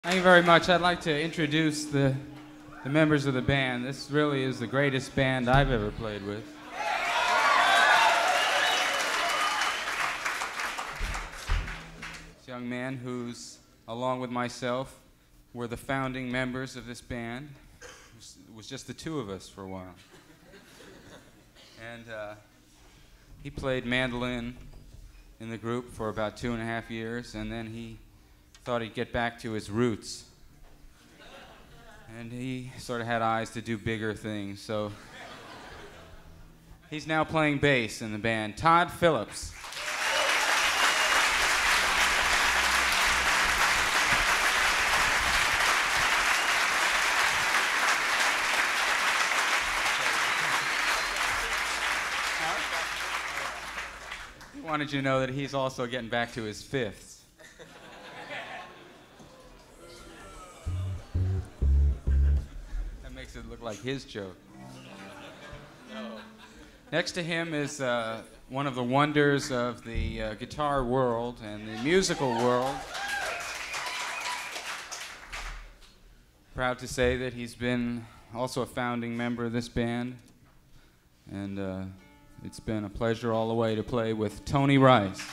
Thank you very much. I'd like to introduce the members of the band. This really is the greatest band I've ever played with. This young man who's, along with myself, were the founding members of this band. It was just the two of us for a while. And he played mandolin in the group for about 2.5 years, and then he thought he'd get back to his roots. And he sort of had eyes to do bigger things, so he's now playing bass in the band. Todd Phillips. He wanted you to know that he's also getting back to his fifths. Makes it look like his joke. Next to him is one of the wonders of the guitar world and the musical world. Proud to say that he's been also a founding member of this band, and it's been a pleasure all the way to play with Tony Rice.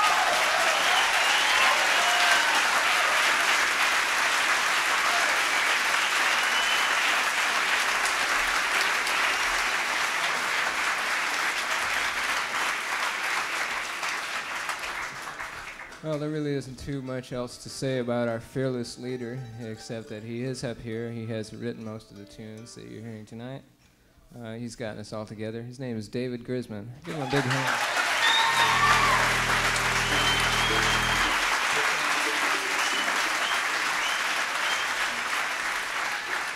Well, there really isn't too much else to say about our fearless leader, except that he is up here. He has written most of the tunes that you're hearing tonight. He's gotten us all together. His name is David Grisman. Give him a big hand.